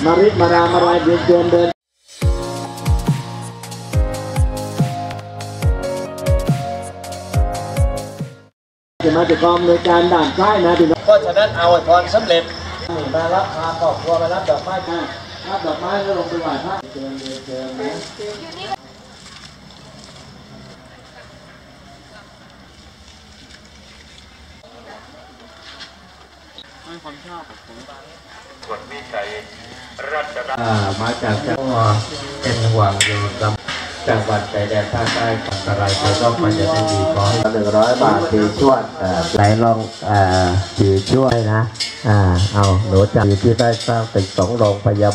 มาริมารามาลายเดินจะมาจากกองโดยการด่านซ้ายนะเพราะฉะนั้นเอาไอ้พรสำเร็จมารับพาครอบครัวมารับดอกไม้กันรับดอกไม้แล้วลงไปไหว้พระเชิญนะไม่ความชอบผมส่วนวิจัยรัชดามาจากจังหวัดเป็นห่วงอยู่กับจังหวัดชายแดนภาคใต้อะไรก็ต้องมันจะได้ดีขอ100 บาทถือช่วยไหลลองถือช่วยนะเอาหนูจัดที่ได้สร้างเป็น2 โรงพยาบาล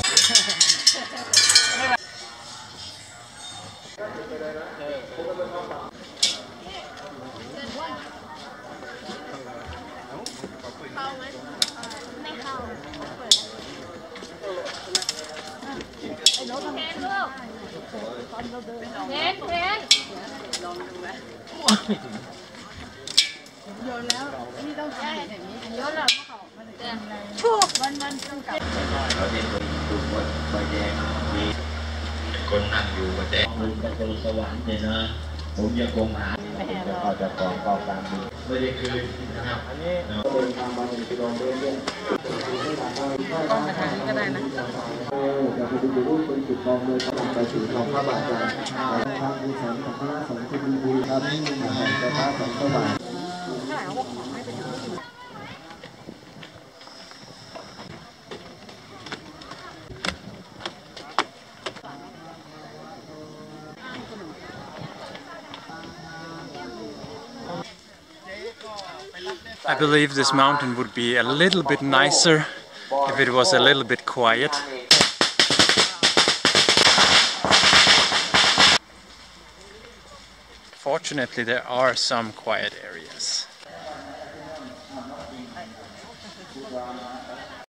โยนแล้วนี่ต้องทำอย่างนี้โยนแล้วมันชูมันต้องกลับเราเห็นคนดูคนไฟแดงมีคนนั่งอยู่บนแดงมึงประตูสวรรค์เนี่ยนะผมยังคงหาจะเข้าจากกองกองการบินไม่ได้คืนนะครับอันนี้เดินทางมา1 กิโลเมตรก็มาทางนี้ก็ได้นะอยากไปดูรูปเป็นจุดมองเลยไปถึงของพระบาทอาจารย์ทางบูชาของพระสงฆ์ที่ดีครับพระสงฆ์พระบาท I believe this mountain would be a little bit nicer if it was a little bit quiet. Fortunately, there are some quiet areas.